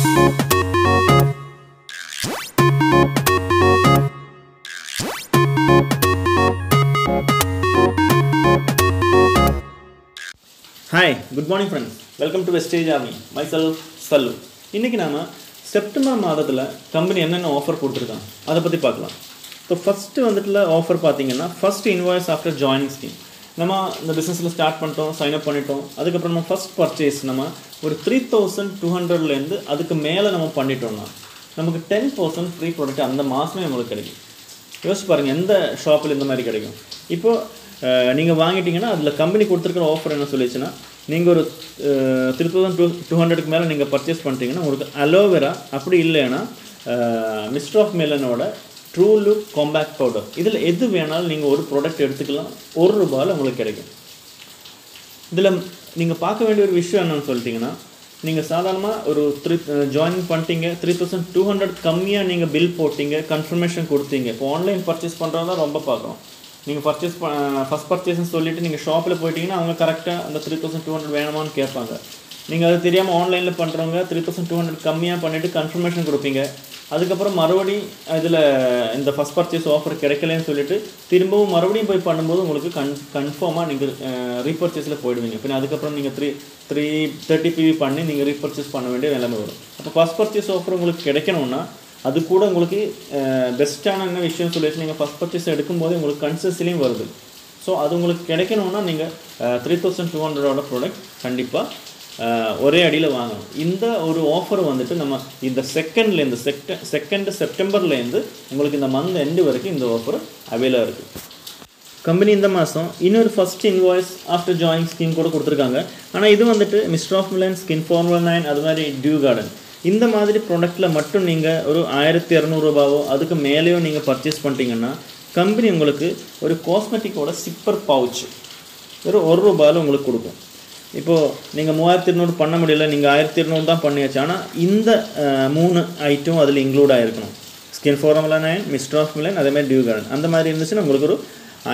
Hi, good morning friends. Welcome to Vestige Army. Myself, Sallu. இன்னைக்கு நாம September மாதத்துல company என்னென்ன ஆஃபர் கொடுத்திருக்காங்க அத பத்தி பார்க்கலாம். So first வந்துட்டுல ஆஃபர் பாத்தீங்கன்னா first invoice after joining scheme. நம்ம இந்த பிசினஸ்ல ஸ்டார்ட் பண்ணிட்டோம், சைன் அப் பண்ணிட்டோம். அதுக்கு அப்புறம் நம்ம first purchase நம்ம ஒரு 3200 ல இருந்து அதுக்கு மேல நம்ம பண்ணிட்டோம்னா நமக்கு 10% free product அந்த மாசமே உங்களுக்கு கிடைக்கும். யோசிச்சு பாருங்க எந்த ஷாப்ல இந்த மாதிரி கிடைக்கும். இப்போ நீங்க வாங்கிட்டீங்கன்னா அதுல கம்பெனி கொடுத்திருக்கிற ஆஃபர் என்ன சொல்லிச்சுனா நீங்க ஒரு 3200 க்கு மேல நீங்க பர்சேஸ் பண்ணிட்டீங்கன்னா உங்களுக்கு அலோவேரா அப்படி இல்லைனா மிஸ்டர் ஆஃப் மெலனோட ட்ரூ லுக் காம்பாக்ட் பவுடர் இதுல எது வேணாலும் நீங்க ஒரு ப்ராடக்ட் எடுத்துக்கலாம் ₹1 உங்களுக்கு கிடைக்கும். இதுல நீங்க பார்க்க வேண்டிய ஒரு விஷயம் என்னன்னு சொல்லிட்டீங்கன்னா நீங்க சாதாரணமா ஒரு ஜாயின் பண்ணிட்டீங்க 3200 கம்மியா நீங்க பில் போட்டீங்க கன்ஃபர்மேஷன் கொடுத்தீங்க. இப்போ ஆன்லைன் பர்சேஸ் பண்றதா ரொம்ப பார்க்கறோம். நீங்க பர்சேஸ் ஃபர்ஸ்ட் பர்சேஸ்னு சொல்லிட்டு நீங்க ஷாப்ல போய்ட்டீங்கன்னா அவங்க கரெக்ட்டா அந்த 3200 வேணுமான்னு கேட்பாங்க. நீங்க அது தெரியாம ஆன்லைன்ல பண்றவங்க 3200 கம்மியா பண்ணிட்டு கன்ஃபர்மேஷன் கொடுப்பீங்க. அதுக்கு அப்புறம் மறுபடியும் இதுல இந்த ஃபர்ஸ்ட் பர்சேஸ் ஆஃபர் கிடைக்கலன்னு சொல்லிட்டு திரும்பவும் மறுபடியும் போய் பண்ணும்போது உங்களுக்கு கன்ஃபார்மா நீங்க ரீபர்ச்சேஸ்ல போய்டுவீங்க. பின்ன அதுக்கு அப்புறம் நீங்க 330 PV பண்ணி நீங்க ரீபர்ச்சேஸ் பண்ண வேண்டிய நிலைமை வரும். அப்ப ஃபர்ஸ்ட் பர்சேஸ் ஆஃபர் உங்களுக்கு கிடைக்கணும்னா அது கூட உங்களுக்கு பெஸ்ட்டான என்ன விஷயம் சொல்லிட்டு நீங்க ஃபர்ஸ்ட் பர்சேஸ் எடுக்கும்போது உங்களுக்கு கன்சிஸ்டன்சியும் வருது. சோ அது உங்களுக்கு கிடைக்கணும்னா நீங்க 3200 ஓட ப்ராடக்ட் கண்டிப்பா ஒரே அடியில வாங்கணும். இந்த ஒரு ஆஃபர் வந்துட்டு நம்ம இந்த செகண்ட்ல இருந்து செகண்ட் செப்டம்பர்ல இருந்து உங்களுக்கு இந்த மந்த் எண்ட் வரைக்கும் இந்த ஆஃபர் அவேலபிளா இருக்கு. கம்பெனி இந்த மாசம் இன்னொரு first invoice after joining scheme கூட கொடுத்திருக்காங்க. ஆனா இது வந்துட்டு mister of Melan, skin formula 9 அது மாதிரி டியூ கார்டன் இந்த மாதிரி ப்ராடக்ட்ல மட்டும் நீங்க ஒரு ₹1200 அதுக்கு மேலயோ நீங்க பர்சேஸ் பண்ணிட்டீங்கன்னா கம்பெனி உங்களுக்கு ஒரு காஸ்மெட்டிக்கோட சிப்பர் பவுச் வெறும் ₹1 உங்களுக்கு கொடுக்கும். இப்போ நீங்க 3200 பண்ண முடியல, நீங்க 1200 தான் பண்ணியாச்சு. ஆனா இந்த 3 ஐட்டம் அதுல இன்க்ளூட் ஆயிருக்கணும். Skin formula 9, mister of Melan அதே மாதிரி டியூ கார்டன் அந்த மாதிரி இருந்துச்சுன்னா உங்களுக்கு ஒரு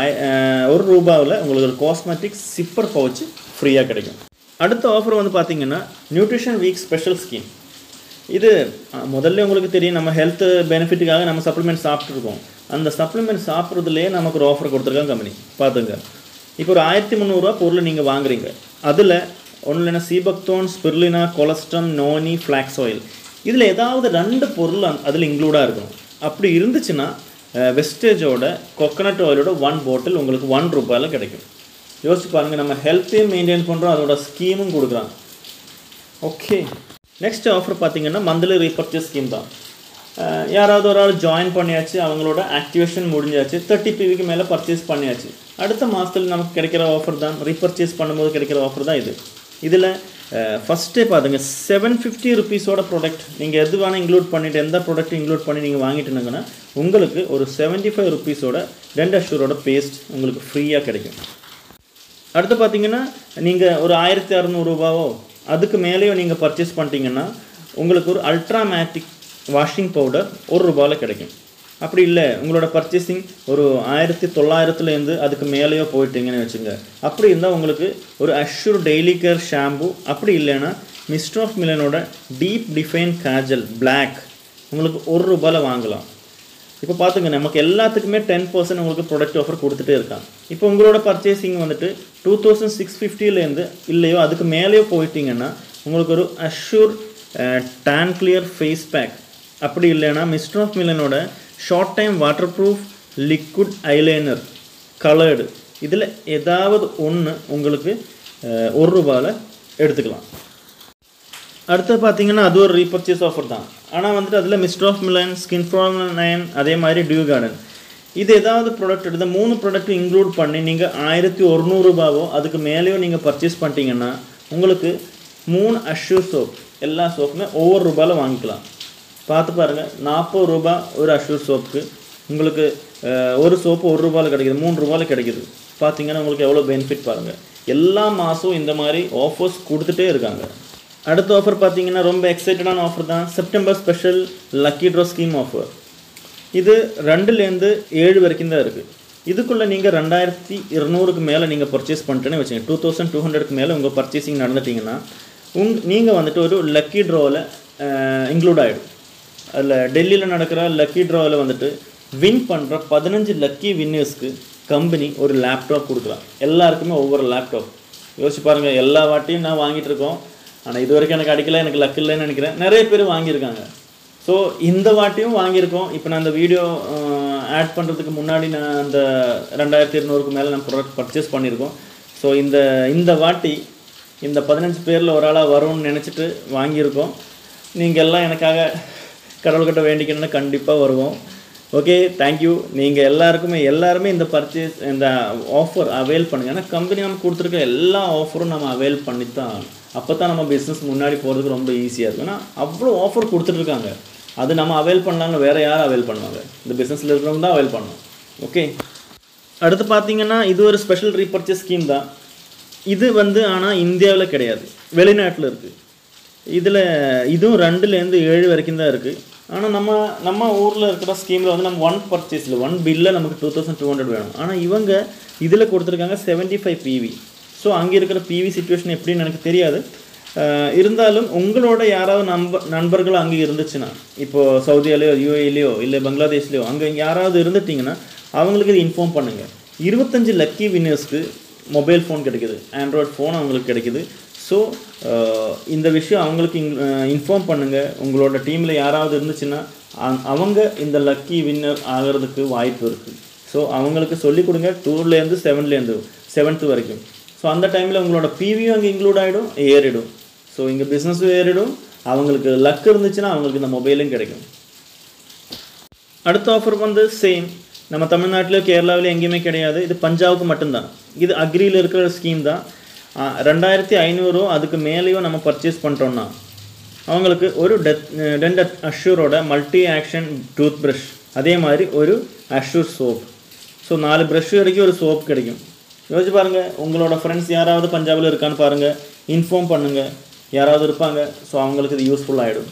₹1ல உங்களுக்கு ஒரு காஸ்மெட்டிக் சிப்பர் பவுச் ஃப்ரீயா கிடைக்கும். அடுத்த ஆஃபர் வந்து பாத்தீங்கன்னா நியூட்ரிஷன் வீக் ஸ்பெஷல் ஸ்கீம். இது முதல்ல உங்களுக்கு தெரியும் நம்ம ஹெல்த் பெனிஃபிட்டுக்காக நம்ம சப்ளிமெண்ட் சாப்பிட்டு இருக்கோம். அந்த சப்ளிமெண்ட் சாப்பிட்றதுலேயே நமக்கு ஒரு ஆஃபர் கொடுத்துருக்காங்க கம்பெனி. பார்த்துங்க, இப்போ ஒரு ₹1300 பொருள் நீங்கள் வாங்குறீங்க. அதில் ஒன்றுனா seabuckthorn, spirulina, colostrum, noni, flax oil இதில் ஏதாவது 2 பொருள் அதில் இன்க்ளூடாக இருக்கணும். அப்படி இருந்துச்சுன்னா வெஸ்டேஜோட கோகனட் ஆயிலோட 1 பாட்டில் உங்களுக்கு ₹1 கிடைக்கும். யோசிச்சு பாருங்கள், நம்ம ஹெல்த்தையும் மெயின்டைன் பண்ணுறோம், அதோட ஸ்கீமும் கொடுக்குறாங்க. ஓகே, நெக்ஸ்ட் ஆஃபர் பார்த்தீங்கன்னா மந்த்லி ரீபர்ச்சேஸ் ஸ்கீம் தான். யாராவது ஒரு ஆள் ஜாயின் பண்ணியாச்சு, அவங்களோட ஆக்டிவேஷன் முடிஞ்சாச்சு, 30 PVக்கு மேலே பர்ச்சேஸ் பண்ணியாச்சு. அடுத்த மாதத்தில் நமக்கு கிடைக்கிற ஆஃபர் தான், ரீபர்ச்சேஸ் பண்ணும்போது கிடைக்கிற ஆஃபர் தான் இது. இதில் ஃபஸ்ட்டே பார்த்துங்க ₹750 ப்ராடக்ட் நீங்கள் எது வேணால் இன்க்ளூட் பண்ணிவிட்டு எந்த ப்ராடக்ட் இன்க்ளூட் பண்ணி நீங்கள் வாங்கிட்டுங்கன்னா உங்களுக்கு ஒரு ₹75 2 அஷ்யூரோட பேஸ்ட் உங்களுக்கு ஃப்ரீயாக கிடைக்கும். அடுத்து பார்த்தீங்கன்னா நீங்கள் ஒரு ₹1600 அதுக்கு மேலேயோ நீங்கள் பர்ச்சேஸ் பண்ணிட்டீங்கன்னா உங்களுக்கு ஒரு அல்ட்ராமேட்டிக் வாஷிங் பவுடர் ₹1 கிடைக்கும். அப்படி இல்லை உங்களோட பர்ச்சேசிங் ஒரு 1900 அதுக்கு மேலேயோ போயிட்டீங்கன்னு வச்சுங்க, அப்படி இருந்தால் உங்களுக்கு ஒரு அஷ்யூர் டெய்லி கேர் ஷாம்பு, அப்படி இல்லைன்னா மிஸ்டர் ஆஃப் மெலனோட டீப் டிஃபைன் காஜல் பிளாக் உங்களுக்கு ₹1 வாங்கலாம். இப்போ பார்த்துங்க, நமக்கு எல்லாத்துக்குமே 10% உங்களுக்கு ப்ராடக்ட் ஆஃபர் கொடுத்துட்டே இருக்காங்க. இப்போ உங்களோட பர்ச்சேசிங் வந்துட்டு 2650 இல்லையோ அதுக்கு மேலேயோ போயிட்டீங்கன்னா உங்களுக்கு ஒரு assure tan clear face pack, அப்படி இல்லைன்னா மிஸ்டர் ஆஃப் மெலனோட short time waterproof liquid eyeliner coloured இதில் ஏதாவது ஒன்று உங்களுக்கு ₹1 எடுத்துக்கலாம். அடுத்து பார்த்தீங்கன்னா அது ஒரு ரீபர்ச்சேஸ் ஆஃபர் தான். ஆனால் வந்துட்டு அதில் mister of Melan, skin formula 9 அதே மாதிரி டியூ கார்டன் இது ஏதாவது ப்ராடக்ட் எடுத்தால் 3 ப்ராடக்ட் இன்க்ளூட் பண்ணி நீங்கள் ₹1100 அதுக்கு மேலேயோ நீங்கள் பர்ச்சேஸ் பண்ணிட்டீங்கன்னா உங்களுக்கு 3 அஷ்யூர் சோப் எல்லா சோப்புமே ஒவ்வொரு ₹1 வாங்கிக்கலாம். பார்த்து பாருங்கள், ₹40 ஒரு அஷ்யூர் சோப்புக்கு உங்களுக்கு ஒரு சோப்பு ₹1 கிடைக்குது, ₹3 கிடைக்குது. பார்த்தீங்கன்னா உங்களுக்கு எவ்வளோ பெனிஃபிட் பாருங்கள். எல்லா மாதமும் இந்த மாதிரி ஆஃபர்ஸ் கொடுத்துட்டே இருக்காங்க. அடுத்த ஆஃபர் பார்த்தீங்கன்னா ரொம்ப எக்ஸைட்டடான ஆஃபர் தான், September special lucky draw scheme offer. இது 2லேருந்து 7 வரைக்கும் தான் இருக்குது. இதுக்குள்ளே நீங்கள் 2200க்கு மேலே நீங்கள் பர்ச்சேஸ் பண்ணிட்டேன்னு வச்சுங்க, 2200க்கு மேலே உங்கள் பர்ச்சேசிங் நடந்துட்டிங்கன்னா நீங்கள் வந்துட்டு ஒரு லக்கி ட்ராவில் இன்க்ளூட் ஆகிடும். அதில் டெல்லியில் நடக்கிற லக்கி ட்ராவில் வந்துட்டு வின் பண்ணுற 15 லக்கி வின்னர்ஸ்க்கு கம்பெனி ஒரு லேப்டாப் கொடுக்குறான். எல்லாருக்குமே ஒவ்வொரு லேப்டாப். யோசிச்சு பாருங்கள், எல்லா வாட்டியும் நான் வாங்கிட்டு இருக்கோம், ஆனால் இது வரைக்கும் எனக்கு அடிக்கல, எனக்கு லக் இல்லைன்னு நினைக்கிறேன். நிறைய பேர் வாங்கியிருக்காங்க. ஸோ இந்த வாட்டியும் வாங்கியிருக்கோம். இப்போ நான் அந்த வீடியோ ஆட் பண்ணுறதுக்கு முன்னாடி நான் அந்த 2200க்கு மேலே நான் ப்ராடக்ட் பர்ச்சேஸ் பண்ணியிருக்கோம். ஸோ இந்த வாட்டி இந்த 15 பேரில் ஒரு ஆளாக வரும்னு நினச்சிட்டு வாங்கியிருக்கோம். நீங்கள் எல்லாம் எனக்காக கடவுள்கிட்ட வேண்டிக்கணும்னா கண்டிப்பாக வருவோம். Okay, thank you. நீங்கள் எல்லாருமே இந்த பர்ச்சேஸ் இந்த ஆஃபர் அவைல் பண்ணுங்கள். ஏன்னா கம்பெனி நமக்கு கொடுத்துருக்க எல்லா ஆஃபரும் நம்ம அவைல் பண்ணி தான், அப்போ தான் நம்ம பிஸ்னஸ் முன்னாடி போகிறதுக்கு ரொம்ப ஈஸியாக இருக்கும். ஏன்னா அவ்வளோ ஆஃபர் கொடுத்துட்ருக்காங்க. அது நம்ம அவைல் பண்ணலாம்னு வேறு யாரும் அவைல் பண்ணுவாங்க? இந்த பிஸ்னஸில் இருக்கிறவங்க தான் அவைல் பண்ணணும். ஓகே, அடுத்து பார்த்தீங்கன்னா இது ஒரு ஸ்பெஷல் ரீபர்ச்சேஸ் ஸ்கீம் தான். இது ஆனால் இந்தியாவில் கிடையாது, வெளிநாட்டில் இருக்குது. இதுவும் 2லேருந்து 7 வரைக்கும் தான் இருக்குது. ஆனால் நம்ம ஊரில் இருக்கிற ஸ்கீமில் நம்ம 1 பர்ச்சேஸில் 1 பில்லில் நமக்கு 2200 வேணும். ஆனால் இவங்க இதில் கொடுத்துருக்காங்க 75 PV. ஸோ அங்கே இருக்கிற PV சிச்சுவேஷன் எப்படின்னு எனக்கு தெரியாது. இருந்தாலும் உங்களோட யாராவது நண்பர்கள் அங்கே இருந்துச்சுன்னா, இப்போது சவுதியிலையோ UAEலையோ இல்லை பங்களாதேஷ்லையோ அங்கே யாராவது இருந்துட்டிங்கன்னா அவங்களுக்கு இது இன்ஃபார்ம் பண்ணுங்கள். 25 லக்கி வின்னர்ஸ்க்கு மொபைல் ஃபோன் கிடைக்குது, ஆண்ட்ராய்டு ஃபோன் அவங்களுக்கு கிடைக்குது. ஸோ இந்த விஷயம் அவங்களுக்கு இன்ஃபார்ம் பண்ணுங்கள். உங்களோட டீமில் யாராவது இருந்துச்சுன்னா அவங்க இந்த லக்கி வின்னர் ஆகிறதுக்கு வாய்ப்பு இருக்குது. ஸோ அவங்களுக்கு சொல்லிக் கொடுங்க. 2லேருந்து 7th வரைக்கும். ஸோ அந்த டைமில் உங்களோட PVயும் அங்கே இன்க்ளூட் ஆகிடும், ஏறிடும். ஸோ இங்கே பிஸ்னஸும் ஏறிடும். அவங்களுக்கு லக் இருந்துச்சுன்னா அவங்களுக்கு இந்த மொபைலும் கிடைக்கும். அடுத்த ஆஃபர் சேம், நம்ம தமிழ்நாட்டிலோ கேரளாவிலோ எங்கேயுமே கிடையாது. இது பஞ்சாபுக்கு மட்டும்தான். இது அக்ரியில் இருக்கிற ஸ்கீம் தான். 2500 அதுக்கு மேலேயோ நம்ம பர்ச்சேஸ் பண்ணுறோன்னா அவங்களுக்கு ஒரு டென்ட் அஷ்யூரோட மல்டி ஆக்ஷன் டூத் ப்ரஷ், அதே மாதிரி ஒரு அஷ்யூர் சோப். ஸோ 4 ப்ரஷ் வரைக்கும் ஒரு சோப் கிடைக்கும். யோசிச்சு பாருங்கள், உங்களோட ஃப்ரெண்ட்ஸ் யாராவது பஞ்சாபில் இருக்கான்னு பாருங்கள், இன்ஃபார்ம் பண்ணுங்கள். யாராவது இருப்பாங்க. ஸோ அவங்களுக்கு இது யூஸ்ஃபுல் ஆகிடும்.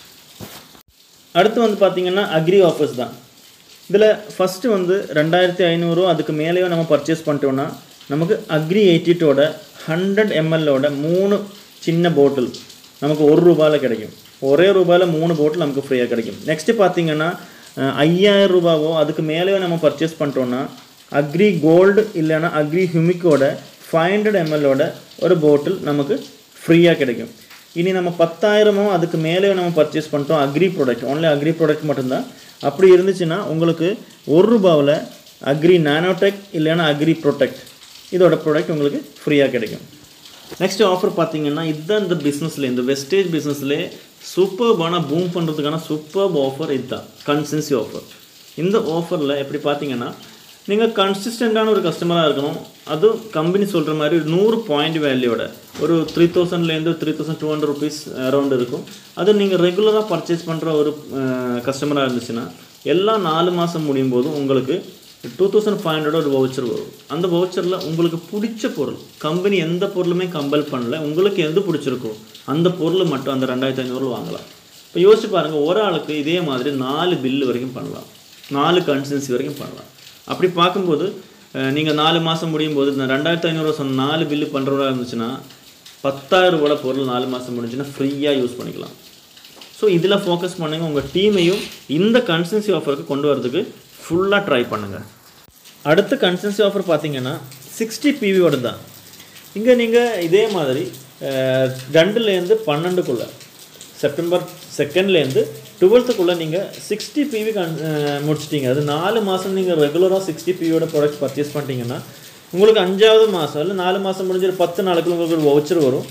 அடுத்து பார்த்தீங்கன்னா அக்ரி ஆஃபர்ஸ் தான். இதில் ஃபஸ்ட்டு 2500 அதுக்கு மேலேயோ நம்ம பர்ச்சேஸ் பண்ணிட்டோன்னா நமக்கு அக்ரி 82ஓட 100 mlஓட 3 சின்ன பாட்டில் நமக்கு ₹1 கிடைக்கும். ஒரே ரூபாயில் 3 பாட்டில் நமக்கு ஃப்ரீயாக கிடைக்கும். நெக்ஸ்ட்டு பார்த்தீங்கன்னா 5000 ரூபாவோ அதுக்கு மேலேயோ நம்ம பர்ச்சேஸ் பண்ணிட்டோன்னா அக்ரி கோல்டு இல்லைன்னா அக்ரி ஹியூமிக்கோட 500 mlஓட ஒரு பாட்டில் நமக்கு ஃப்ரீயாக கிடைக்கும். இனி நம்ம 10,000மோ அதுக்கு மேலேயோ நம்ம பர்ச்சேஸ் பண்ணிட்டோம் agri product, only agri product மட்டும்தான். அப்படி இருந்துச்சுன்னா உங்களுக்கு ₹1 அக்ரி நானோடெக் இல்லைன்னா அக்ரி ப்ரொடெக்ட் இதோட ப்ராடக்ட் உங்களுக்கு ஃப்ரீயாக கிடைக்கும். நெக்ஸ்ட் ஆஃபர் பார்த்தீங்கன்னா இதுதான் இந்த பிஸ்னஸில், இந்த வெஸ்டேஜ் பிஸ்னஸ்லே சூப்பர்பான பூம் பண்ணுறதுக்கான சூப்பர்ப் ஆஃபர் இதுதான், கன்சிஸ்டன்சி ஆஃபர். இந்த ஆஃபரில் எப்படி பார்த்தீங்கன்னா நீங்கள் கன்சிஸ்டண்ட்டான ஒரு கஸ்டமராக இருக்கணும். அதுவும் கம்பெனி சொல்கிற மாதிரி 100 பாயிண்ட் வேல்யூவோட ஒரு 3000லேருந்து 3200 rupees அரௌண்ட் இருக்கும். அதுவும் நீங்கள் ரெகுலராக பர்ச்சேஸ் பண்ணுற ஒரு கஸ்டமராக இருந்துச்சுன்னா எல்லா 4 மாதம் முடியும் போதும் உங்களுக்கு 2500 ஒரு வவுச்சர் வரும். அந்த வவுச்சரில் உங்களுக்கு பிடிச்ச பொருள், கம்பெனி எந்த பொருளுமே கம்பல் பண்ணல, உங்களுக்கு எது பிடிச்சிருக்கோ அந்த பொருள் மட்டும் அந்த 2500 வாங்கலாம். இப்போ யோசிச்சு பாருங்கள், ஒரு ஆளுக்கு இதே மாதிரி 4 பில்லு வரைக்கும் பண்ணலாம், 4 கன்சிஸ்டன்சி வரைக்கும் பண்ணலாம். அப்படி பார்க்கும்போது நீங்கள் 4 மாதம் முடியும் போது இந்த 2500 சொன்ன 4 பில்லு பண்ணுறவராக இருந்துச்சுன்னா 10,000 ரூபாய் பொருள் 4 மாதம் முடிஞ்சுன்னா ஃப்ரீயாக யூஸ் பண்ணிக்கலாம். ஸோ இதில் ஃபோக்கஸ் பண்ணுங்கள். உங்கள் டீமையும் இந்த கன்சிஸ்டன்சி ஆஃபருக்கு கொண்டு வரதுக்கு ஃபுல்லாக ட்ரை பண்ணுங்கள். அடுத்த கன்சிஸ்டன்சி ஆஃபர் பார்த்தீங்கன்னா 60 PVயோடு தான். இங்கே நீங்கள் இதே மாதிரி 2லேருந்து 12க்குள்ளே, செப்டம்பர் 2லேருந்து 12க்குள்ளே நீங்கள் 60 PV முடிச்சிட்டிங்க. அது 4 மாதம் நீங்கள் ரெகுலராக 60 PVயோட ப்ராடக்ட் பர்ச்சேஸ் பண்ணிட்டீங்கன்னா உங்களுக்கு 5வது மாதம் இல்லை 4 மாதம் முடிஞ்ச 10 நாளுக்குள்ள உங்களுக்கு ஒரு வவுச்சர் வரும்.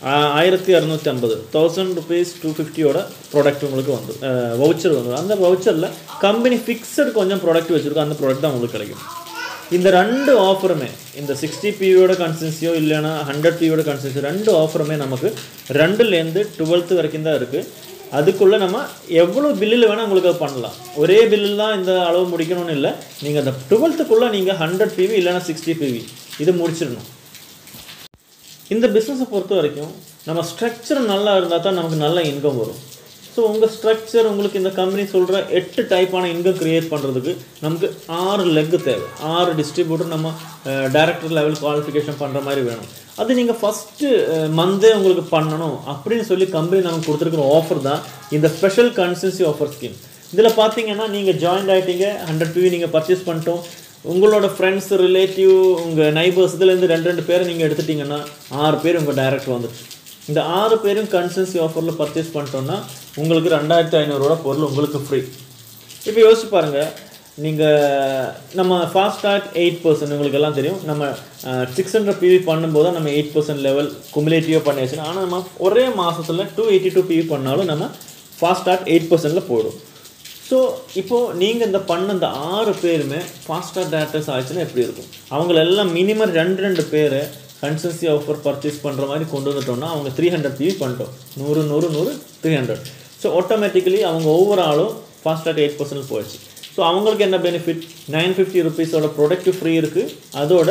1650 1000 rupees 250யோட ப்ராடக்ட் உங்களுக்கு வந்து வவுச்சர் வந்துடும். அந்த வவுச்சரில் கம்பெனி ஃபிக்ஸட் கொஞ்சம் ப்ராடக்ட் வச்சுருக்கோம், அந்த ப்ராடக்ட் தான் உங்களுக்கு கிடைக்கும். இந்த 2 ஆஃபருமே, இந்த 60 PVயோட கன்சிஸ்டன்சியோ இல்லைன்னா 100 PVயோட கன்சிஸ்டன்சி, 2 ஆஃபருமே நமக்கு 2லேருந்து 12th வரைக்கும் தான் இருக்குது. அதுக்குள்ளே நம்ம எவ்வளோ பில்லில் வேணால் உங்களுக்கு அது பண்ணலாம். ஒரே பில்லில் தான் இந்த அளவு முடிக்கணும்னு இல்லை. நீங்கள் அந்த 12க்குள்ளே நீங்கள் 100 PV இல்லைன்னா 60 PV இது முடிச்சிடணும். இந்த பிஸ்னஸை பொறுத்த வரைக்கும் நம்ம ஸ்ட்ரக்சர் நல்லா இருந்தால் தான் நமக்கு நல்ல இன்கம் வரும். ஸோ உங்கள் ஸ்ட்ரக்சர் உங்களுக்கு இந்த கம்பெனி சொல்கிற 8 டைப்பான இன்கம் க்ரியேட் பண்ணுறதுக்கு நமக்கு 6 லெக்கு தேவை. 6 டிஸ்ட்ரிபியூட்டர் நம்ம டைரக்டர் லெவல் குவாலிஃபிகேஷன் பண்ணுற மாதிரி வேணும். அது நீங்கள் ஃபஸ்ட்டு மந்தே உங்களுக்கு பண்ணணும் அப்படின்னு சொல்லி கம்பெனி நமக்கு கொடுத்துருக்குற ஆஃபர் தான் இந்த ஸ்பெஷல் கன்சல்டன்சி ஆஃபர் ஸ்கீம். இதில் பார்த்தீங்கன்னா நீங்கள் ஜாயின் ஆகிட்டீங்க, 100 PV நீங்கள் பர்ச்சேஸ் பண்ணிட்டோம், உங்களோட ஃப்ரெண்ட்ஸ் ரிலேட்டிவ் உங்கள் நைபர்ஸ் இதுலேருந்து 2 பேரை நீங்கள் எடுத்துட்டிங்கன்னா 6 பேர் உங்கள் டைரக்டர் வந்துடுச்சு. இந்த 6 பேரும் கன்சல்டன்சி ஆஃபரில் பர்ச்சேஸ் பண்ணிட்டோன்னா உங்களுக்கு 2500 பொருள் உங்களுக்கு ஃப்ரீ. இப்போ யோசிச்சு பாருங்கள், நீங்கள் நம்ம ஃபாஸ்ட் ஸ்டார்ட் 8% உங்களுக்கு எல்லாம் தெரியும். நம்ம 600 PV பண்ணும்போது நம்ம 8% லெவல் குமுலேட்டிவாக பண்ணியாச்சு. ஆனால் நம்ம ஒரே மாதத்தில் 282 PV பண்ணாலும் நம்ம ஃபாஸ்ட் ஸ்டார்ட் 8%ல் போயிடும். ஸோ இப்போது நீங்கள் இந்த பண்ண இந்த 6 பேருமே ஃபாஸ்ட் ஸ்டார்ட் டேரக்டர்ஸ் ஆச்சுன்னா எப்படி இருக்கும்? அவங்களெல்லாம் மினிமம் 2 பேர் கன்சல்டன்சி ஆஃபர் பர்ச்சேஸ் பண்ணுற மாதிரி கொண்டு வந்துட்டோம்னா அவங்க 300 PV பண்ணிட்டோம். 100 100 100 300. ஸோ ஆட்டோமேட்டிக்கலி அவங்க ஓவராலும் ஃபாஸ்ட் ஸ்டார்ட் 8% போயிடுச்சு. ஸோ அவங்களுக்கு என்ன பெனிஃபிட்? 950 ருபீஸோட ப்ராடக்ட் ஃப்ரீ இருக்குது, அதோட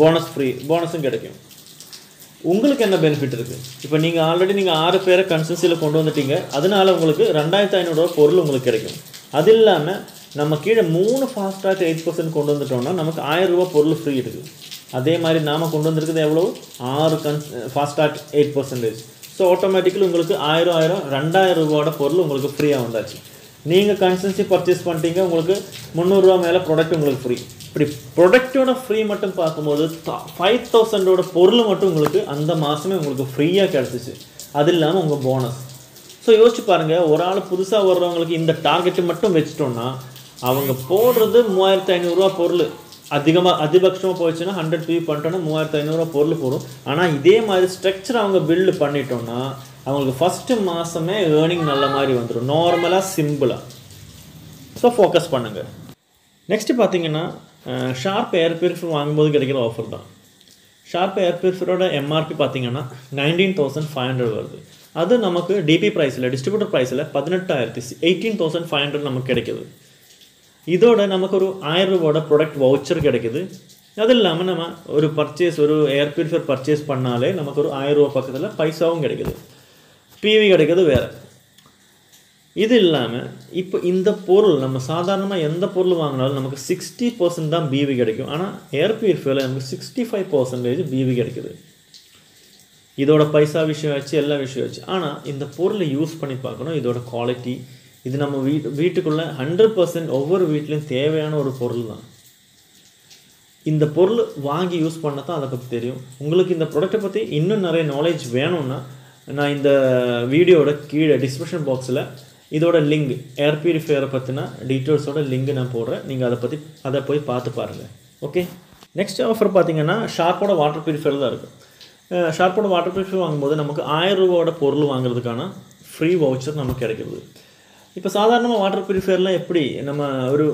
போனஸும் கிடைக்கும். உங்களுக்கு என்ன பெனிஃபிட் இருக்குது? இப்போ நீங்கள் ஆல்ரெடி நீங்கள் 6 பேரை கன்சல்டன்சியில் கொண்டு வந்துட்டீங்க, அதனால உங்களுக்கு 2500 பொருள் உங்களுக்கு கிடைக்கும். அது இல்லாமல் நம்ம கீழே 3 ஃபாஸ்ட் ஸ்டார்ட் 8% கொண்டு வந்துட்டோம்னா நமக்கு 1000 ரூபா பொருள் ஃப்ரீ இருக்குது. அதே மாதிரி நாம் கொண்டு வந்திருக்குது எவ்வளோ? 6 ஃபாஸ்ட் ஸ்டார்ட் 8%. ஸோ ஆட்டோமேட்டிக்கலி உங்களுக்கு 1000 2000 ரூபாவோட பொருள் உங்களுக்கு ஃப்ரீயாக வந்தாச்சு. நீங்கள் கன்சல்டன்சி பர்ச்சேஸ் பண்ணிட்டீங்க, உங்களுக்கு 300 ரூபா மேலே ப்ராடக்ட் உங்களுக்கு ஃப்ரீ. இப்படி ப்ராடக்டோட ஃப்ரீ மட்டும் பார்க்கும்போது 5000ஓட பொருள் மட்டும் உங்களுக்கு அந்த மாதமே உங்களுக்கு ஃப்ரீயாக கிடச்சிச்சு. அது இல்லாமல் உங்கள் போனஸ். ஸோ யோசிச்சு பாருங்கள், ஒரு ஆள் புதுசாக வர்றவங்களுக்கு இந்த டார்கெட்டு மட்டும் வச்சிட்டோன்னா அவங்க போடுறது 3500 பொருள். அதிகபட்சமாக போயிடுச்சுன்னா 100 PV பண்ணிட்டோன்னா 3500 பொருள் போடும். ஆனால் இதே மாதிரி ஸ்ட்ரக்சர் அவங்க பில்டு பண்ணிட்டோன்னா அவங்களுக்கு ஃபஸ்ட்டு மாதமே ஏர்னிங் நல்ல மாதிரி வந்துடும், நார்மலாக சிம்பிளாக. ஸோ ஃபோக்கஸ் பண்ணுங்கள். நெக்ஸ்ட்டு பார்த்தீங்கன்னா ஷார்ப் ஏர் பியூரிஃபையர் வாங்கும்போது கிடைக்கிற ஆஃபர் தான். ஷார்ப் ஏர் பியூரிஃபையரோட MRP பார்த்தீங்கன்னா 19500 வருது. அது நமக்கு டிபி ப்ரைஸில் டிஸ்ட்ரிபியூட்டர் ப்ரைஸில் 18,500 நமக்கு கிடைக்கிது. இதோட நமக்கு ஒரு 1000 ரூபாயோட ப்ராடக்ட் வவுச்சர் கிடைக்குது. அது இல்லாமல் நம்ம ஒரு ஏர் பியூரிஃபையர் பர்ச்சேஸ் பண்ணாலே நமக்கு ஒரு 1000 ரூபா பக்கத்தில் பைசாவும் கிடைக்குது, PV கிடைக்குது வேறு. இது இல்லாமல் இப்போ இந்த பொருள் நம்ம சாதாரணமாக எந்த பொருள் வாங்கினாலும் நமக்கு 60% தான் BV கிடைக்கும். ஆனால் ஏர் பியூரிஃபையரில் நமக்கு 65% BV கிடைக்குது. இதோட பைசா விஷயம் வச்சு எல்லா விஷயம் வச்சு. ஆனால் இந்த பொருளை யூஸ் பண்ணி பார்க்கணும், இதோட குவாலிட்டி. இது நம்ம வீட்டுக்குள்ளே 100% ஒவ்வொரு வீட்லேயும் தேவையான ஒரு பொருள் தான். இந்த பொருள் வாங்கி யூஸ் பண்ண தான் அதை பற்றி தெரியும். உங்களுக்கு இந்த ப்ராடக்ட்டை பற்றி இன்னும் நிறைய நாலேஜ் வேணும்னா நான் இந்த வீடியோட கீழே டிஸ்கிரிப்ஷன் பாக்ஸில் இதோட லிங்க், ஏர் பியூரிஃபையரை பற்றின டீட்டெயில்ஸோட லிங்க் நான் போடுறேன். நீங்கள் அதை போய் பார்த்து பாருங்கள். ஓகே, நெக்ஸ்ட் ஆஃபர் பார்த்தீங்கன்னா ஷார்ப்போட வாட்டர் பியூரிஃபையர் தான் இருக்குது. ஷார்ப்போட வாட்டர் பியூரிஃபையர் வாங்கும்போது நமக்கு 1000 ரூபாவோட பொருள் வாங்குறதுக்கான ஃப்ரீ வவுச்சர் நமக்கு கிடைக்கிது. இப்போ சாதாரணமாக வாட்டர் பியூரிஃபையர்லாம் எப்படி நம்ம ஒரு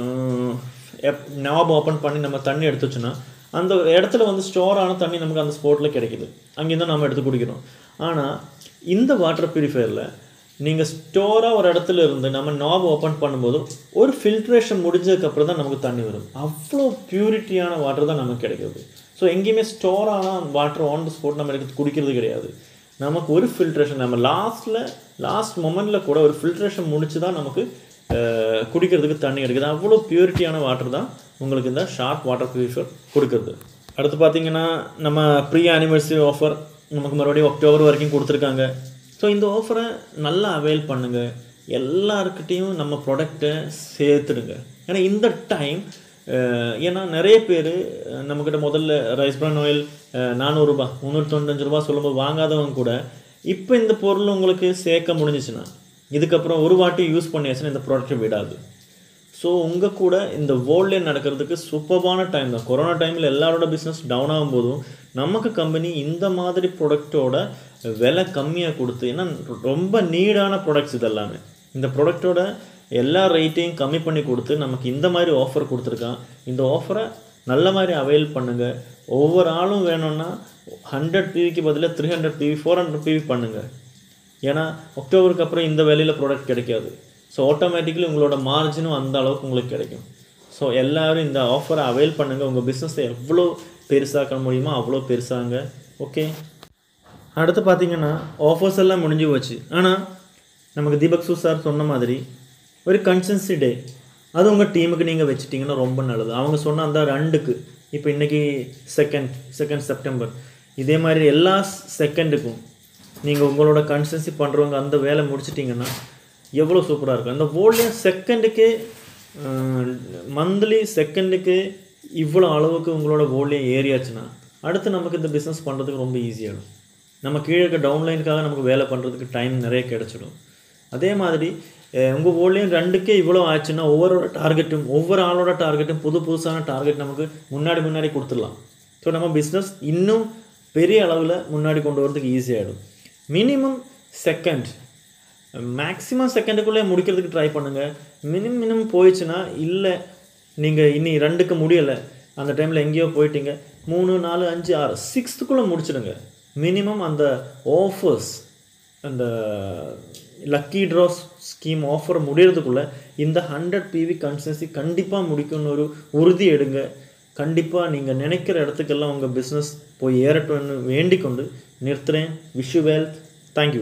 நாப் ஓப்பன் பண்ணி நம்ம தண்ணி எடுத்து வச்சோன்னா அந்த இடத்துல வந்து ஸ்டோர் ஆன தண்ணி நமக்கு அந்த ஸ்பாட்டில் கிடைக்கிது, அங்கேருந்து நம்ம எடுத்து குடிக்கிறோம். ஆனால் இந்த வாட்டர் பியூரிஃபையரில் நீங்கள் ஸ்டோராக ஒரு இடத்துல இருந்து நம்ம நாப் ஓப்பன் பண்ணும்போது ஒரு ஃபில்ட்ரேஷன் முடிஞ்சதுக்கப்புறம் தான் நமக்கு தண்ணி வரும். அவ்வளோ பியூரிட்டியான வாட்டர் தான் நமக்கு கிடைக்கிது. ஸோ எங்கேயுமே ஸ்டோர் ஆனால் வாட்டர் ஆன் த ஸ்பாட் நம்ம எடுத்து குடிக்கிறது கிடையாது. நமக்கு ஒரு ஃபில்ட்ரேஷன் நம்ம லாஸ்ட் மொமெண்ட்டில் கூட ஒரு ஃபில்ட்ரேஷன் முடிச்சு தான் நமக்கு குடிக்கிறதுக்கு தண்ணி கிடைக்குது. அவ்வளோ பியூரிட்டியான வாட்டர் தான் உங்களுக்கு இந்த ஷார்ப் வாட்டர் பியூரிஃபையர் கொடுக்குறது. அடுத்து பார்த்திங்கன்னா நம்ம ப்ரீ ஆனிவர்சரி ஆஃபர் நமக்கு மறுபடியும் அக்டோபர் வரைக்கும் கொடுத்துருக்காங்க. ஸோ இந்த ஆஃபரை நல்லா அவைல் பண்ணுங்கள், எல்லாருக்கிட்டேயும் நம்ம ப்ராடக்டை சேர்த்துடுங்க. ஏன்னா இந்த டைம் ஏன்னா நிறைய பேர் நம்மக்கிட்ட முதல்ல ரைஸ் பிரான் ஆயில் 400 ரூபா 395 ரூபா சொல்லும்போது வாங்காதவங்க கூட இப்போ இந்த பொருள் உங்களுக்கு சேர்க்க முடிஞ்சிச்சுன்னா இதுக்கப்புறம் ஒரு வாட்டி யூஸ் பண்ணியாச்சுன்னா இந்த ப்ராடக்ட்டை விடாது. ஸோ உங்கள் கூட இந்த வேர்ல்ட்லேயே நடக்கிறதுக்கு சூப்பரான டைம் தான். கொரோனா டைமில் எல்லாரோட பிஸ்னஸ் டவுன் ஆகும்போதும் நமக்கு கம்பெனி இந்த மாதிரி ப்ராடக்டோட விலை கம்மியாக கொடுத்து, ஏன்னா ரொம்ப நீடான ப்ராடக்ட்ஸ் இதெல்லாமே, இந்த ப்ராடக்டோட எல்லா ரேட்டையும் கம்மி பண்ணி கொடுத்து நமக்கு இந்த மாதிரி ஆஃபர் கொடுத்துருக்கான். இந்த ஆஃபரை நல்ல மாதிரி அவைல் பண்ணுங்கள். ஒவ்வொரு ஆளும் வேணும்னா 100 PVக்கு பதிலாக 300 PV 400 PV பண்ணுங்கள். ஏன்னா அக்டோபருக்கு அப்புறம் இந்த விலையில் ப்ராடக்ட் கிடைக்காது. ஸோ ஆட்டோமேட்டிக்கலி உங்களோட மார்ஜினும் அந்த அளவுக்கு உங்களுக்கு கிடைக்கும். ஸோ எல்லோரும் இந்த ஆஃபரை அவைல் பண்ணுங்கள். உங்கள் பிஸ்னஸை எவ்வளோ பெருசாக்க முடியுமோ அவ்வளோ பெருசாங்க. ஓகே, அடுத்து பார்த்திங்கன்னா ஆஃபர்ஸ் எல்லாம் முடிஞ்சு போச்சு. ஆனால் நமக்கு தீபக் சூ சார் சொன்ன மாதிரி ஒரு கன்சிஸ்டன்சி டே அது உங்கள் டீமுக்கு நீங்கள் வச்சுட்டிங்கன்னா ரொம்ப நல்லது. அவங்க சொன்ன அந்த 2க்கு இப்போ இன்றைக்கி செகண்ட் செப்டம்பர், இதே மாதிரி எல்லா செகண்டுக்கும் நீங்கள் உங்களோட கன்சிஸ்டன்சி பண்ணுறவங்க அந்த வேலை முடிச்சிட்டிங்கன்னா எவ்வளோ சூப்பராக இருக்கும். அந்த வோல்யூம் செகண்டுக்கே மந்த்லி செகண்டுக்கு இவ்வளோ அளவுக்கு உங்களோட வோல்யூம் ஏறியாச்சுன்னா அடுத்து நமக்கு இந்த பிஸ்னஸ் பண்ணுறதுக்கு ரொம்ப ஈஸியாகிடும். நம்ம கீழே இருக்க டவுன்லைனுக்காக நமக்கு வேலை பண்ணுறதுக்கு டைம் நிறைய கிடச்சிடும். அதே மாதிரி உங்கள் வோல்யூம் 2க்கே இவ்வளோ ஆச்சுன்னா ஒவ்வொரு ஆளோட டார்கெட்டும் புதுசான டார்கெட் நமக்கு முன்னாடி கொடுத்துடலாம். ஸோ நம்ம பிஸ்னஸ் இன்னும் பெரிய அளவில் முன்னாடி கொண்டு வரதுக்கு ஈஸியாகிடும். மினிமம் செகண்ட் மேக்ஸிமம் செகண்டுக்குள்ளே முடிக்கிறதுக்கு ட்ரை பண்ணுங்கள். மினிமம் போயிடுச்சுன்னா இல்லை நீங்கள் இனி 2க்கு முடியலை, அந்த டைமில் எங்கேயோ போயிட்டீங்க, 3, 4, 5, 6 6க்குள்ளே முடிச்சிடுங்க. மினிமம் அந்த ஆஃபர்ஸ் அந்த லக்கி ட்ரா ஸ்கீம் ஆஃபர் முடிகிறதுக்குள்ளே இந்த 100 PV கன்சிஸ்டன்சி கண்டிப்பாக முடிக்கணும்னு ஒரு உறுதி எடுங்க. கண்டிப்பாக நீங்கள் நினைக்கிற இடத்துக்கெல்லாம் உங்கள் பிஸ்னஸ் போய் ஏறட்டும்னு வேண்டிக்கொண்டு நிறுத்துகிறேன். Wish you wealth. தேங்க்யூ.